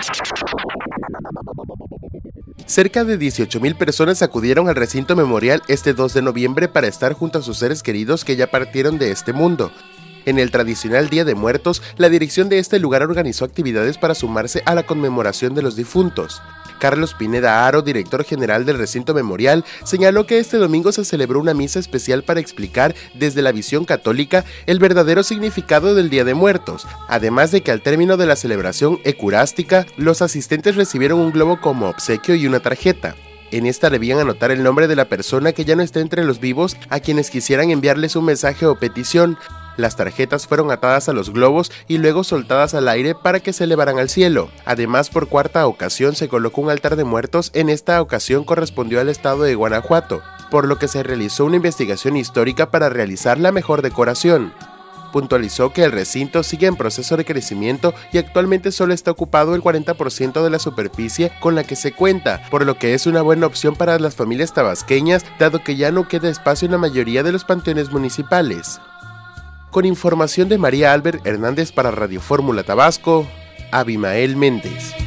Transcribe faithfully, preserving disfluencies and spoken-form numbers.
Cerca de dieciocho mil personas acudieron al recinto memorial este dos de noviembre para estar junto a sus seres queridos que ya partieron de este mundo. En el tradicional Día de Muertos, la dirección de este lugar organizó actividades para sumarse a la conmemoración de los difuntos. Carlos Pineda Haro, director general del recinto memorial, señaló que este domingo se celebró una misa especial para explicar, desde la visión católica, el verdadero significado del Día de Muertos, además de que al término de la celebración ecurástica, los asistentes recibieron un globo como obsequio y una tarjeta. En esta debían anotar el nombre de la persona que ya no está entre los vivos a quienes quisieran enviarles un mensaje o petición. Las tarjetas fueron atadas a los globos y luego soltadas al aire para que se elevaran al cielo. Además, por cuarta ocasión se colocó un altar de muertos. En esta ocasión correspondió al estado de Guanajuato, por lo que se realizó una investigación histórica para realizar la mejor decoración. Puntualizó que el recinto sigue en proceso de crecimiento y actualmente solo está ocupado el cuarenta por ciento de la superficie con la que se cuenta, por lo que es una buena opción para las familias tabasqueñas, dado que ya no queda espacio en la mayoría de los panteones municipales. Con información de María Albert Hernández para Radio Fórmula Tabasco, Abimael Méndez.